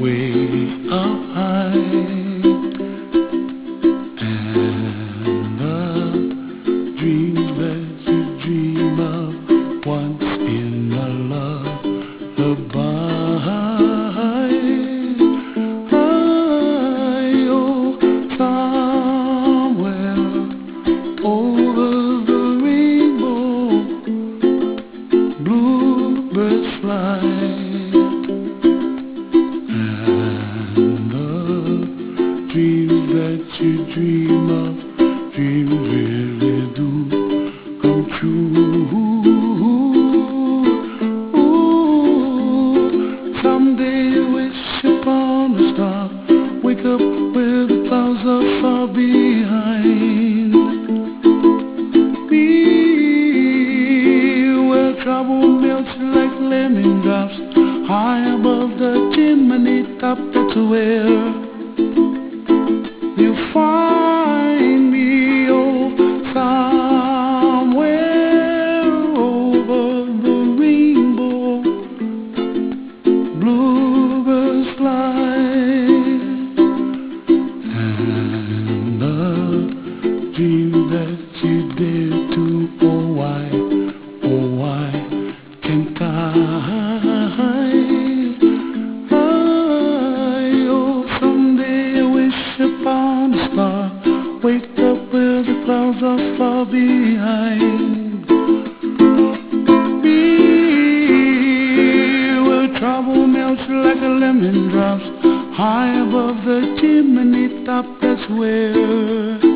way up high. And the dreams that you dream of once in a lullaby. Oh, somewhere over the rainbow, bluebirds fly. Dreams that you dream of, dreams really do come true. Ooh, someday you wish upon a star, wake up where the clouds are far behind me, where trouble melts like lemon drops, high above the chimney top. That's where you find me, oh, somewhere over the rainbow, bluebirds fly, and the dream that you dare to, oh why can't I? Upon a star, wake up where the clouds are far behind me, where trouble melts like a lemon drops, high above the chimney top. That's where